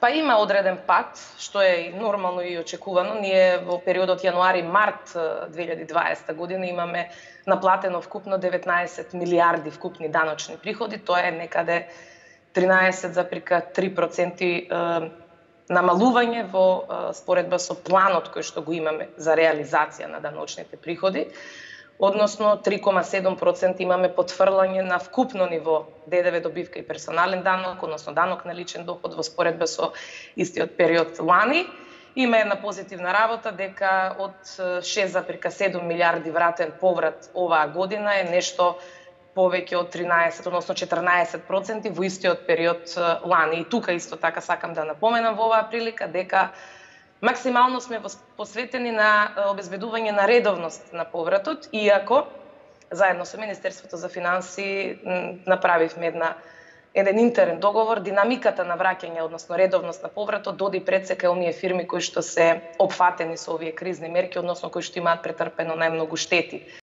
Па има одреден пат, што е и нормално и очекувано. Ние во периодот јануари-март 2020 година имаме наплатено вкупно 19 милиарди вкупни даночни приходи. Тоа е некаде 13,3% намалување во споредба со планот кој што го имаме за реализација на даночните приходи, односно 3,7% имаме потврлање на вкупно ниво ДДВ добивка и персонален данок, односно данок на личен доход во споредба со истиот период лани. Има една позитивна работа дека од 6,7 милиарди вратен поврат оваа година е нешто повеќе од 13, односно 14% во истиот период лани. И тука исто така сакам да напоменам во оваа прилика дека максимално сме посветени на обезбедување на редовност на повратот, иако заедно со Министерството за финансии направивме еден интерен договор, динамиката на враќање, односно редовност на повратот, доди пресека оние фирми кои што се опфатени со овие кризни мерки, односно кои што имаат претрпено најмногу штети.